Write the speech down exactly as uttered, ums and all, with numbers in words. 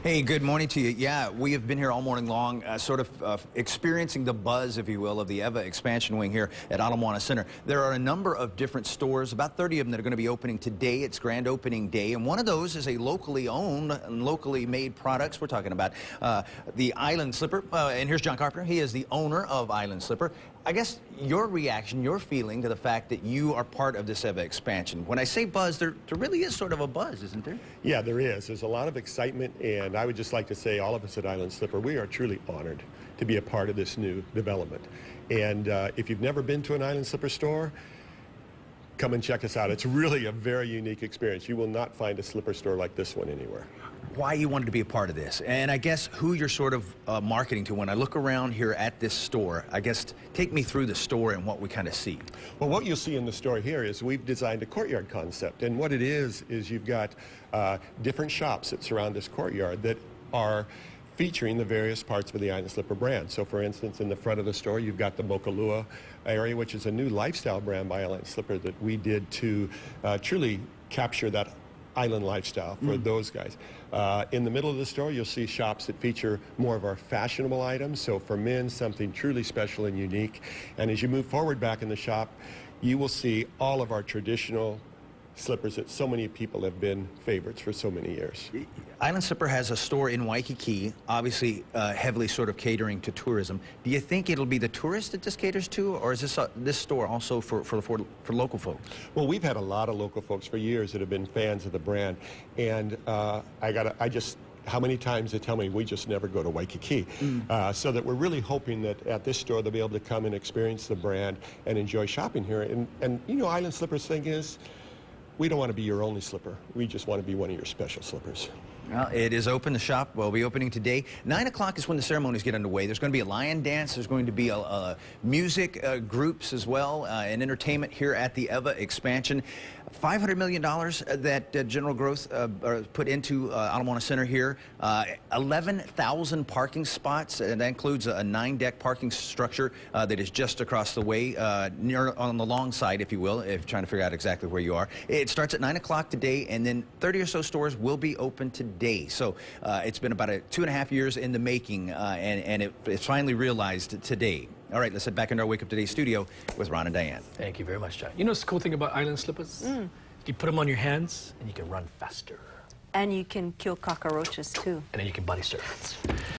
Hey, good morning to you. Yeah, we have been here all morning long, uh, sort of uh, experiencing the buzz, if you will, of the E V A expansion wing here at Moana Center. There are a number of different stores, about thirty of them that are going to be opening today. It's grand opening day, and one of those is a locally owned and locally made products. We're talking about uh, the Island Slipper, uh, and here's John Carpenter. He is the owner of Island Slipper. I guess your reaction, your feeling to the fact that you are part of this E V A expansion. When I say buzz, there, there really is sort of a buzz, isn't there? Yeah, there is. There's a lot of excitement, and I would just like to say all of us at Island Slipper, we are truly honored to be a part of this new development. And uh, if you've never been to an Island Slipper store, come and check us out. It's really a very unique experience. You will not find a slipper store like this one anywhere. Why you wanted to be a part of this, and I guess who you're sort of uh, marketing to. When I look around here at this store, I guess take me through the store and what we kind of see. Well, what you'll see in the store here is we've designed a courtyard concept, and what it is is you've got uh, different shops that surround this courtyard that are featuring the various parts of the Island Slipper brand. So for instance, in the front of the store, you've got the Mokalua area, which is a new lifestyle brand by Island Slipper that we did to uh, truly capture that island lifestyle for mm. those guys. Uh, in the middle of the store, you'll see shops that feature more of our fashionable items. So for men, something truly special and unique. And as you move forward back in the shop, you will see all of our traditional slippers that so many people have been favorites for so many years. Island Slipper has a store in Waikiki, obviously uh, heavily sort of catering to tourism. Do you think it'll be the tourists that this caters to, or is this uh, this store also for, for, for, for local folks? Well, we've had a lot of local folks for years that have been fans of the brand, and uh, I got I just how many times they tell me we just never go to Waikiki. Mm. Uh, so that we're really hoping that at this store they'll be able to come and experience the brand and enjoy shopping here. And, and you know, Island Slipper's thing is, we don't want to be your only slipper. We just want to be one of your special slippers. Well, it is open. The shop will be opening today. Nine o'clock is when the ceremonies get underway. There's going to be a lion dance. There's going to be a, a music uh, groups as well, uh, and entertainment here at the E V A expansion. five hundred million dollars that uh, General Growth uh, put into uh, Moana Center here. Uh, eleven thousand parking spots, and that includes a nine-deck parking structure uh, that is just across the way, uh, near on the long side, if you will, if you're trying to figure out exactly where you are. It starts at nine o'clock today, and then thirty or so stores will be open today. So uh, it's been about a two and a half years in the making, uh, and, and it, it's finally realized today. All right, let's head back into our Wake Up Today studio with Ron and Diane. Thank you very much, John. You know what's the cool thing about Island Slippers? Mm. You put them on your hands, and you can run faster. And you can kill cockroaches, too. And then you can body surf.